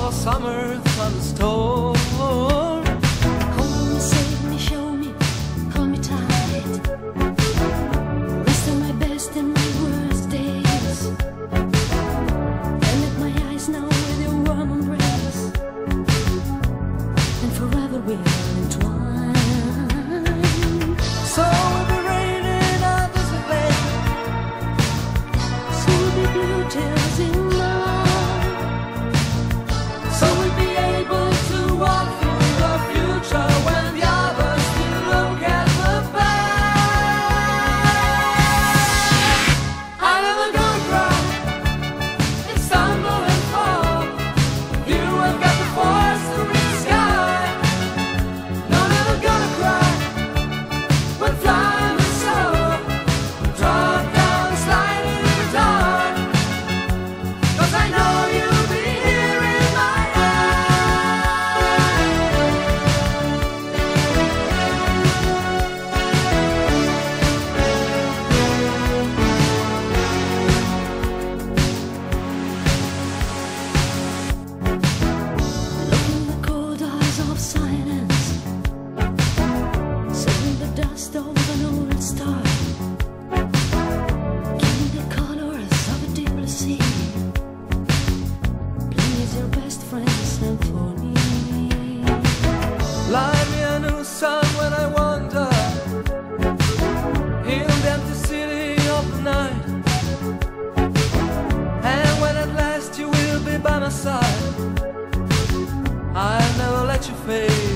a summer thunderstorm. Hold me, save me, show me, hold me tight. Rest of my best in my worst days, and let my eyes know with your warm embrace, and forever we're entwined. So we'll be raining on this lake, So we'll be blue tails in love. so we'll be able to walk through the future when the others still look at the past. I never gonna cry, it's stumble and fall. You have got the force to reach the sky. No, never gonna cry when flying the soul, drop down, sliding in the dark. 'Cause I know you'll be here in my Look in the cold eyes of silence, setting the dust of an old star. Give me the colors of a deep blue sea. Please, your best friend, symphony. Light me a new sun when I wander in the empty city of the night. And when at last you will be by my side, I'll never let you fade.